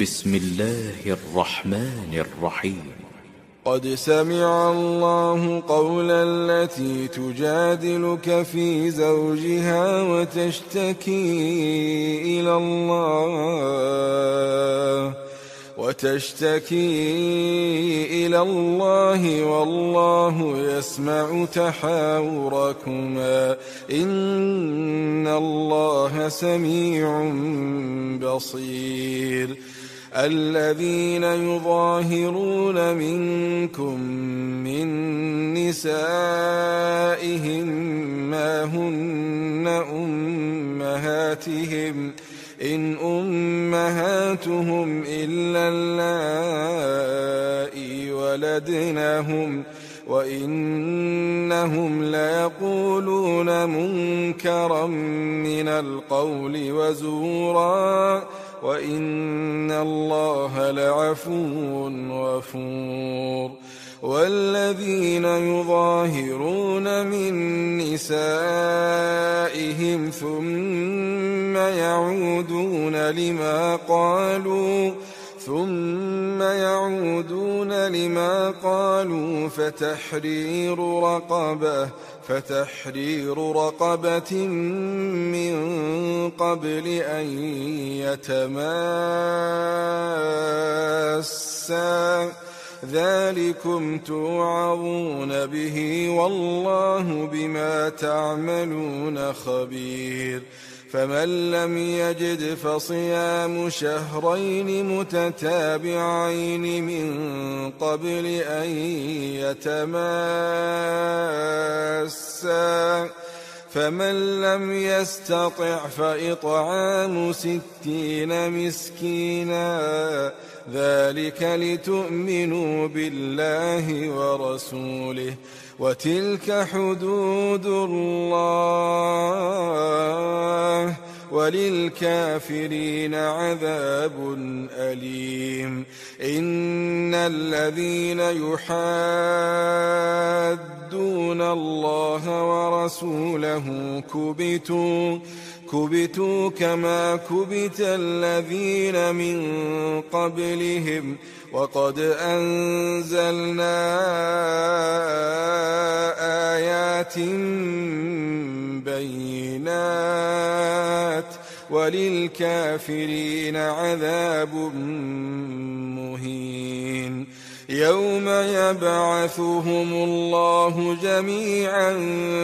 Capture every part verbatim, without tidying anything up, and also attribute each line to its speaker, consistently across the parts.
Speaker 1: بسم الله الرحمن الرحيم.
Speaker 2: قد سمع الله قول التي تجادلك في زوجها وتشتكي إلى الله وتشتكي إلى الله والله يسمع تحاوركما إن الله سميع بصير. الذين يظاهرون منكم من نسائهم ما هن أمهاتهم إن أمهاتهم إلا اللائي ولدنهم وإنهم ليقولون منكرا من القول وزورا وإن الله لعفو غفور. والذين يظاهرون من نسائهم ثم يعودون لما قالوا ثم يعودون لما قالوا فتحرير رقبة فتحرير رقبة من قبل أن يتماسا ذلكم توعظون به والله بما تعملون خبير. فمن لم يجد فصيام شهرين متتابعين من قبل أن يتماسا فمن لم يستطع فإطعام ستين مسكينا ذلك لتؤمنوا بالله ورسوله وتلك حدود الله وللكافرين عذاب أليم. إن الذين يحادون الله ورسوله كبتوا كبتوا كما كبت الذين من قبلهم وقد أنزلنا آيات بينات وللكافرين عذاب مهين. يوم يبعثهم الله جميعا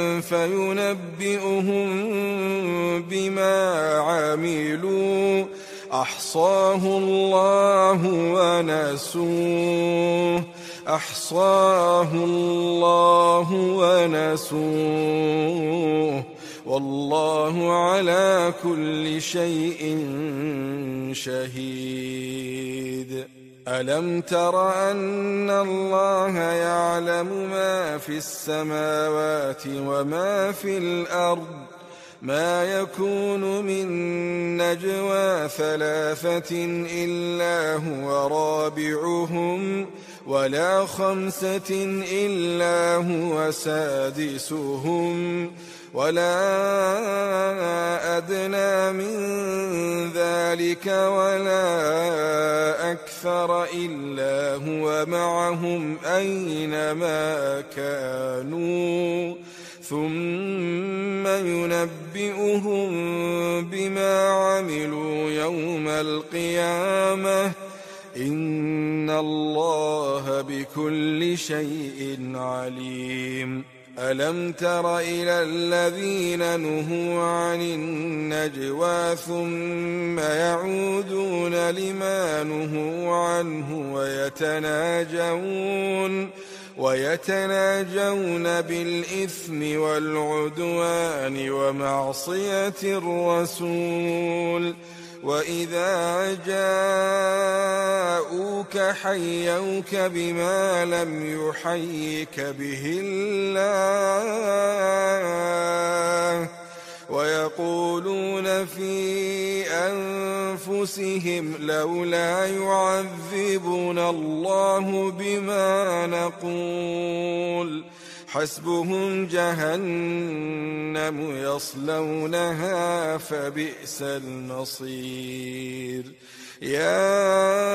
Speaker 2: فينبئهم بما عملوا أحصاه الله ونسوه أحصاه الله ونسوه والله على كل شيء شهيد. ألم تر أن الله يعلم ما في السماوات وما في الأرض ما يكون من نجوى ثلاثة إلا هو رابعهم ولا خمسة إلا هو سادسهم ولا أدنى من ذلك ولا أكثر إلا هو معهم أينما كانوا ثم ينبئهم بما عملوا يوم القيامة إن الله بكل شيء عليم. ألم تر إلى الذين نهوا عن النجوى ثم يعودون لما نهوا عنه ويتناجون ويتناجون بالإثم والعدوان ومعصية الرسول وإذا جاءوك حيوك بما لم يحيك به الله ويقولون في أنفسهم لولا يعذبنا الله بما نقول حسبهم جهنم يصلونها فبئس المصير. يا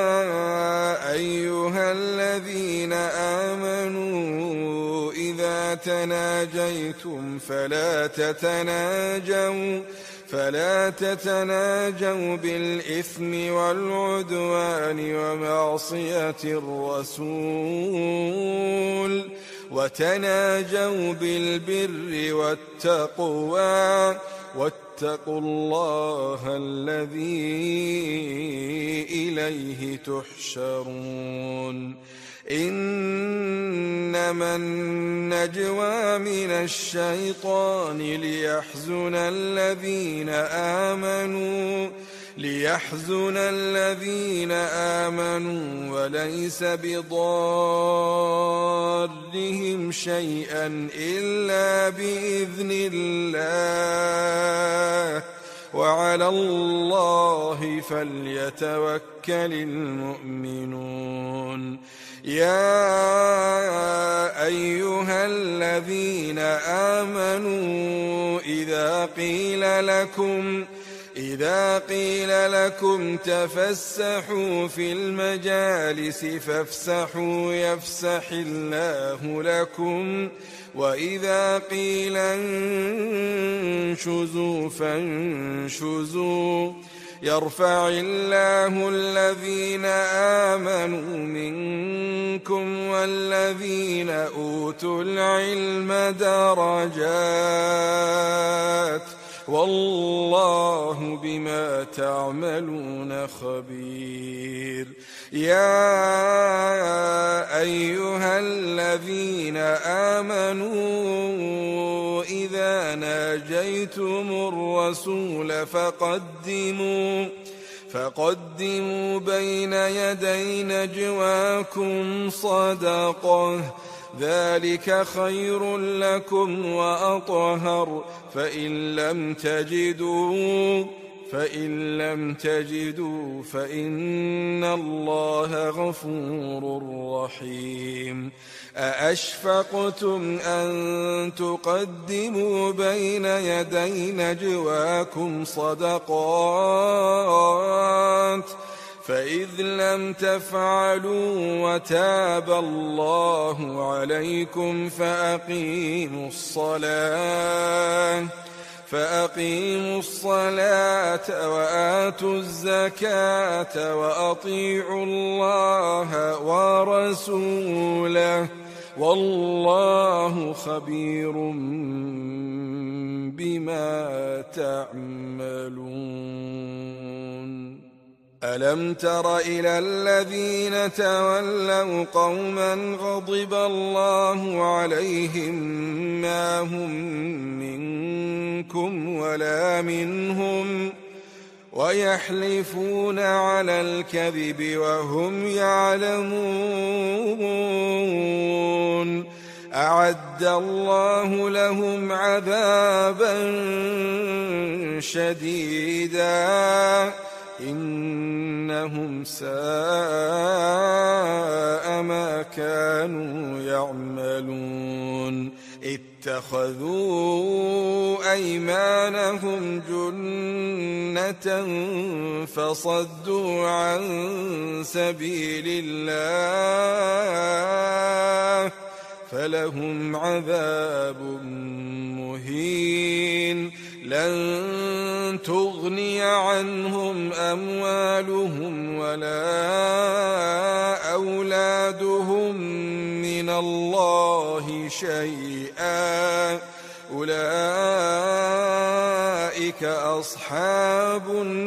Speaker 2: أيها الذين آمنوا إذا تناجيتم فلا تتناجوا فلا تتناجوا بالإثم والعدوان ومعصية الرسول وتناجوا بالبر والتقوى واتقوا الله الذي إليه تحشرون إنما النجوى من الشيطان ليحزن الذين آمنوا ليحزن الذين آمنوا وليس بضارهم شيئا إلا بإذن الله وعلى الله فليتوكل المؤمنون يا أيها الذين آمنوا إذا قيل لكم إذا قيل لكم تفسحوا في المجالس فافسحوا يفسح الله لكم وإذا قيل انشزوا فانشزوا يرفع الله الذين آمنوا منكم والذين أوتوا العلم درجات والله بما تعملون خبير يا أيها الذين آمنوا إذا ناجيتم الرسول فقدموا فقدموا بين يدي نجواكم صدقة ذلك خير لكم وأطهر فإن لم تجدوا فإن لم تجدوا فإن الله غفور رحيم أأشفقتم أن تقدموا بين يدي نجواكم صدقات فإذ لم تفعلوا وتاب الله عليكم فأقيموا الصلاة فأقيموا الصلاة وآتوا الزكاة وأطيعوا الله ورسوله والله خبير بما تعملون ألم تر إلى الذين تولوا قوما غضب الله عليهم ما هم منكم ولا منهم ويحلفون على الكذب وهم يعلمون أعد الله لهم عذابا شديدا إنهم ساء ما كانوا يعملون اتخذوا أيمانهم جنة فصدوا عن سبيل الله فلهم عذاب مهين لن تغني عنهم أموالهم ولا أولادهم من الله شيئا أولئك أصحاب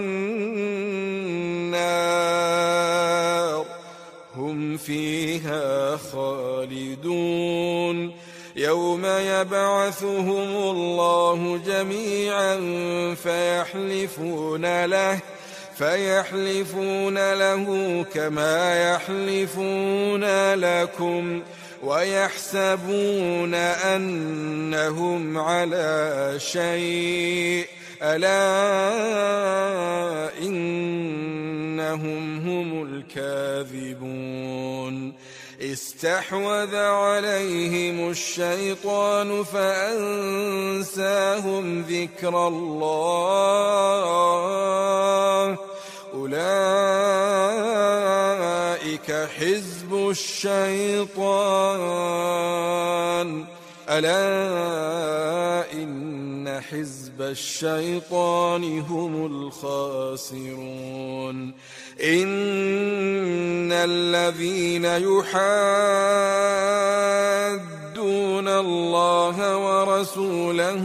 Speaker 2: النار هم فيها خالدون يوم يبعثهم الله جميعا فيحلفون له فيحلفون له كما يحلفون لكم ويحسبون أنهم على شيء ألا إنهم هم الكاذبون استحوذ عليهم الشيطان فأنساهم ذكر الله أولئك حزب الشيطان ألا إن حزب الشيطان هم الخاسرون إن الذين يحادون الله ورسوله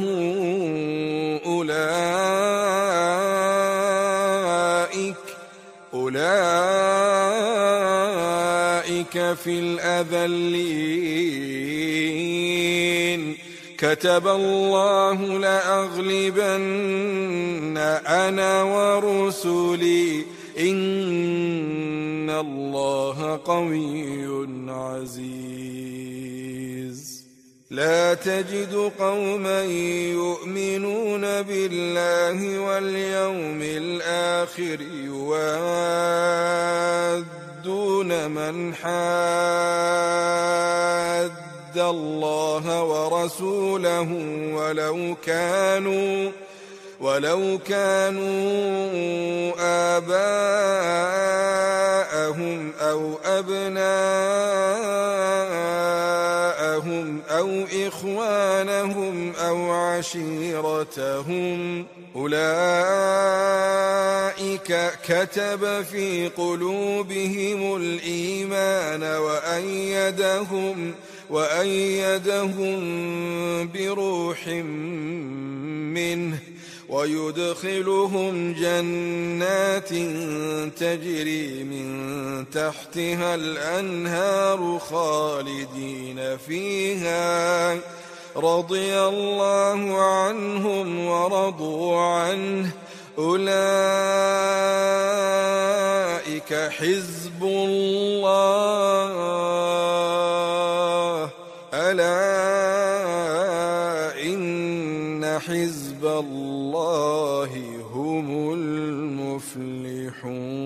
Speaker 2: أولئك أولئك في الأذلين كتب الله لأغلبن أنا ورسلي إن الله قوي عزيز لا تجد قوما يؤمنون بالله واليوم الآخر يوادون من حاد الله ورسوله ولو كانوا ولو كانوا آباءهم أو أبناءهم أو إخوانهم أو عشيرتهم أولئك كتب في قلوبهم الإيمان وأيدهم وأيدهم بروح منه ويدخلهم جنات تجري من تحتها الأنهار خالدين فيها رضي الله عنهم ورضوا عنه أولئك حزب الله ألا إن حزب الله هم المفلحون.